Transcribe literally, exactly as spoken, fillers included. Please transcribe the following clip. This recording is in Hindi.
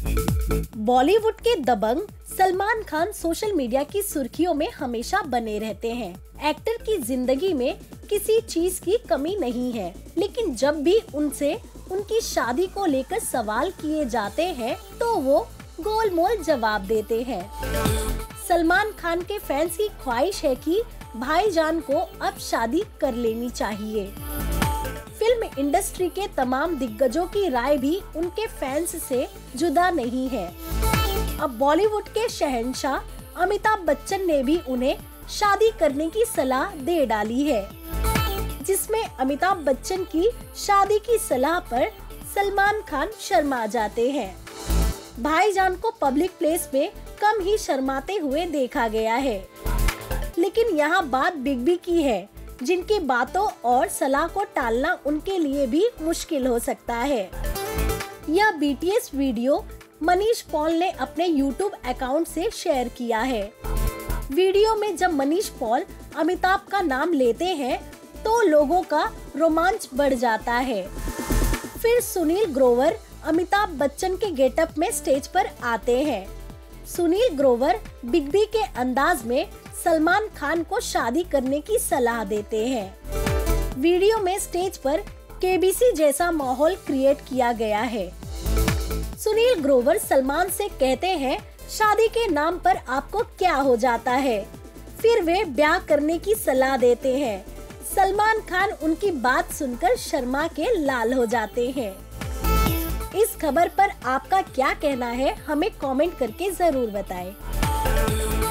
बॉलीवुड के दबंग सलमान खान सोशल मीडिया की सुर्खियों में हमेशा बने रहते हैं। एक्टर की जिंदगी में किसी चीज की कमी नहीं है, लेकिन जब भी उनसे उनकी शादी को लेकर सवाल किए जाते हैं तो वो गोलमोल जवाब देते हैं। सलमान खान के फैंस की ख्वाहिश है कि भाईजान को अब शादी कर लेनी चाहिए। फिल्म इंडस्ट्री के तमाम दिग्गजों की राय भी उनके फैंस से जुदा नहीं है। अब बॉलीवुड के शहंशाह अमिताभ बच्चन ने भी उन्हें शादी करने की सलाह दे डाली है, जिसमें अमिताभ बच्चन की शादी की सलाह पर सलमान खान शर्मा जाते हैं। भाईजान को पब्लिक प्लेस में कम ही शर्माते हुए देखा गया है, लेकिन यहाँ बात बिग बी की है, जिनकी बातों और सलाह को टालना उनके लिए भी मुश्किल हो सकता है। यह B T S video Manish Paul ने अपने यूट्यूब अकाउंट से शेयर किया है। वीडियो में जब मनीष पॉल अमिताभ का नाम लेते हैं तो लोगों का रोमांच बढ़ जाता है। फिर सुनील ग्रोवर अमिताभ बच्चन के गेटअप में स्टेज पर आते हैं। सुनील ग्रोवर बिग बी के अंदाज में सलमान खान को शादी करने की सलाह देते हैं। वीडियो में स्टेज पर के बी सी जैसा माहौल क्रिएट किया गया है। सुनील ग्रोवर सलमान से कहते हैं, शादी के नाम पर आपको क्या हो जाता है। फिर वे ब्याह करने की सलाह देते हैं। सलमान खान उनकी बात सुनकर शर्मा के लाल हो जाते हैं। इस खबर पर आपका क्या कहना है, हमें कमेंट करके जरूर बताएं।